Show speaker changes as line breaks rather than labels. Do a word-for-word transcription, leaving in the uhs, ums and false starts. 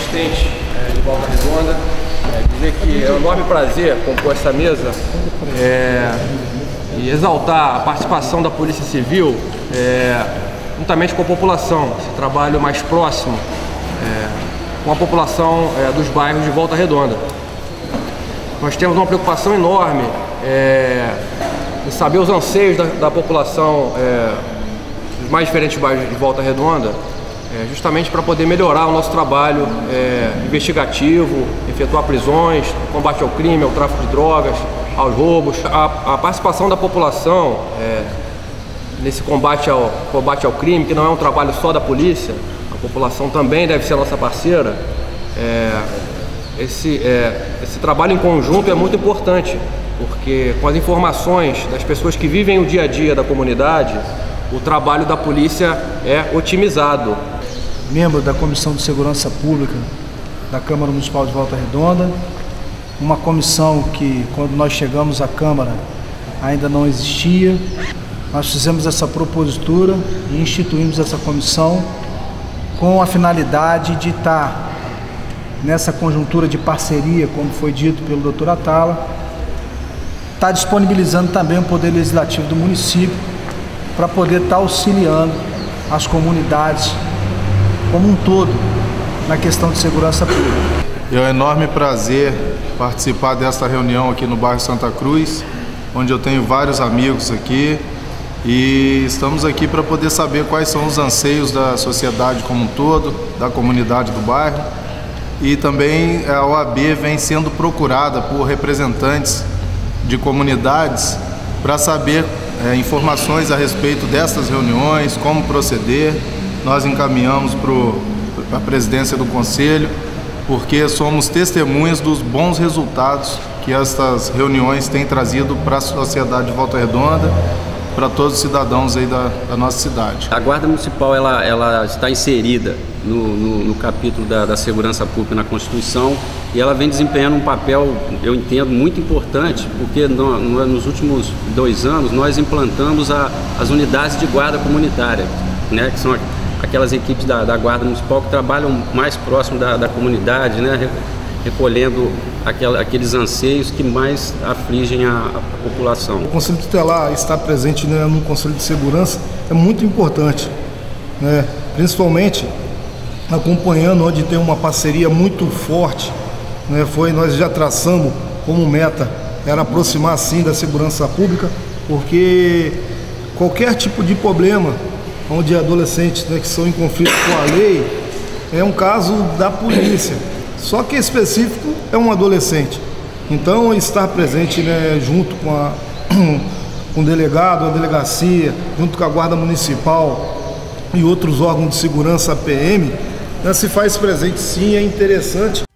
assistente é, de Volta Redonda. É, dizer que é um enorme prazer compor essa mesa é, e exaltar a participação da Polícia Civil é, juntamente com a população, esse trabalho mais próximo é, com a população é, dos bairros de Volta Redonda. Nós temos uma preocupação enorme é, em saber os anseios da, da população é, dos mais diferentes bairros de Volta Redonda, é, justamente para poder melhorar o nosso trabalho é, investigativo, efetuar prisões, combate ao crime, ao tráfico de drogas, aos roubos. A, a participação da população é, nesse combate ao, combate ao crime, que não é um trabalho só da polícia, a população também deve ser nossa parceira. É, esse, é, esse trabalho em conjunto é muito importante, porque com as informações das pessoas que vivem o dia a dia da comunidade, o trabalho da polícia é otimizado.
Membro da Comissão de Segurança Pública da Câmara Municipal de Volta Redonda, uma comissão que, quando nós chegamos à Câmara, ainda não existia. Nós fizemos essa propositura e instituímos essa comissão com a finalidade de estar nessa conjuntura de parceria, como foi dito pelo doutor Atala, está disponibilizando também o Poder Legislativo do município para poder estar auxiliando as comunidades como um todo na questão de segurança pública.
É um enorme prazer participar desta reunião aqui no bairro Santa Cruz, onde eu tenho vários amigos aqui e estamos aqui para poder saber quais são os anseios da sociedade como um todo, da comunidade do bairro, e também a O A B vem sendo procurada por representantes de comunidades para saber é, informações a respeito dessas reuniões, como proceder. Nós encaminhamos para a presidência do Conselho, porque somos testemunhas dos bons resultados que estas reuniões têm trazido para a sociedade de Volta Redonda, para todos os cidadãos aí da, da nossa cidade.
A Guarda Municipal ela, ela está inserida no, no, no capítulo da, da segurança pública na Constituição e ela vem desempenhando um papel, eu entendo, muito importante, porque no, no, nos últimos dois anos nós implantamos a, as unidades de guarda comunitária, né, que são aquelas equipes da, da Guarda Municipal que trabalham mais próximo da, da comunidade, né, recolhendo aquela, aqueles anseios que mais afligem a, a população.
O Conselho Tutelar estar presente, né, no Conselho de Segurança é muito importante, né, principalmente acompanhando onde tem uma parceria muito forte, né, foi, nós já traçamos como meta, era aproximar sim da segurança pública, porque qualquer tipo de problema onde adolescentes, né, que são em conflito com a lei, é um caso da polícia. Só que específico é um adolescente. Então, estar presente, né, junto com, a, com o delegado, a delegacia, junto com a Guarda Municipal e outros órgãos de segurança, a P M, né, se faz presente sim, é interessante.